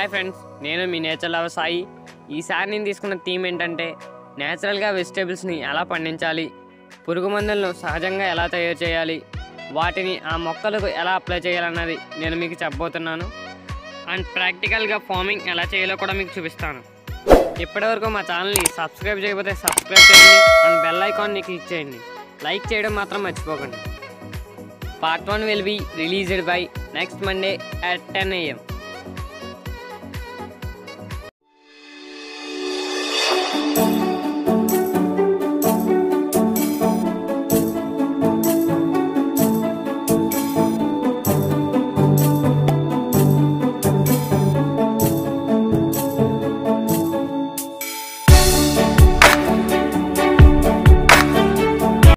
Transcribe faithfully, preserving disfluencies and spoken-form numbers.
Hi friends, నేను మీ nature lover Sai. ఈసారి నేను తీసుకున్న థీమ్ ఏంటంటే నేచురల్గా వెజిటేబుల్స్ని ఎలా పండించాలి, పురుగు మందులను సహజంగా ఎలా తయారు చేయాలి, వాటిని ఆ మొక్కలకు ఎలా అప్లై చేయాలన్నది నేను మీకు చెప్పబోతున్నాను. అండ్ ప్రాక్టికల్గా ఫార్మింగ్ ఎలా చేయాలో కూడా మీకు చూపిస్తాను. ఇప్పటివరకు మా ఛానల్ని సబ్స్క్రైబ్ చేయకపోతే సబ్స్క్రైబ్ చేయండి అండ్ బెల్ ఐకాన్ని క్లిక్ చేయండి. లైక్ చేయడం మాత్రం మర్చిపోకండి. Part one will be released by next Monday at ten a m